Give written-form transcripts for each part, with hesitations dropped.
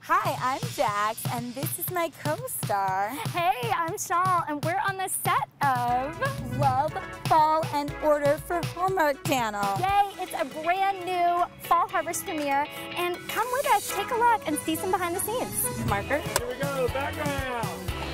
Hi, I'm Jax, and this is my co-star. Hey, I'm Shawl, and we're on the set of Love, Fall, and Order for Hallmark Channel. Yay, it's a brand new Fall Harvest premiere, and come with us, take a look, and see some behind the scenes. Marker. Here we go, background.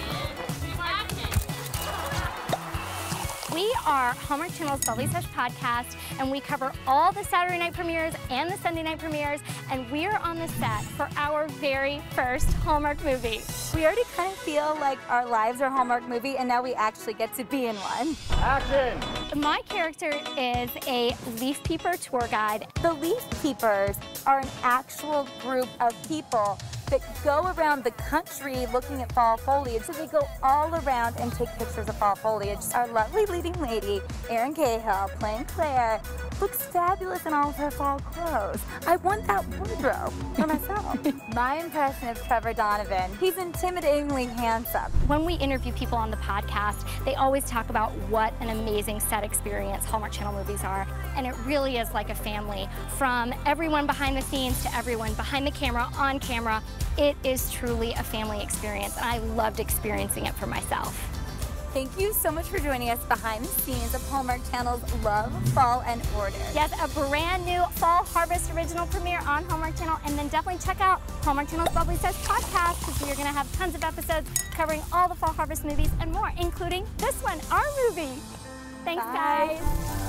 We are Hallmark Channel's Bubbly Sesh podcast, and we cover all the Saturday night premieres and the Sunday night premieres, and we're on the set for our very first Hallmark movie. We already kind of feel like our lives are a Hallmark movie, and now we actually get to be in one. Action! My character is a leaf peeper tour guide. The Leaf Peepers are an actual group of people that go around the country looking at fall foliage. So they go all around and take pictures of fall foliage. Our lovely leading lady, Erin Cahill, playing Claire, looks fabulous in all of her fall clothes. I want that wardrobe for myself. My impression of Trevor Donovan, he's intimidatingly handsome. When we interview people on the podcast, they always talk about what an amazing set experience Hallmark Channel movies are. And it really is like a family. From everyone behind the scenes to everyone behind the camera, on camera, it is truly a family experience, and I loved experiencing it for myself. Thank you so much for joining us behind the scenes of Hallmark Channel's Love, Fall, and Order. Yes, a brand new Fall Harvest original premiere on Hallmark Channel, and then definitely check out Hallmark Channel's Bubbly Sesh podcast, because we're going to have tons of episodes covering all the Fall Harvest movies and more, including this one, our movie. Thanks, Bye. guys.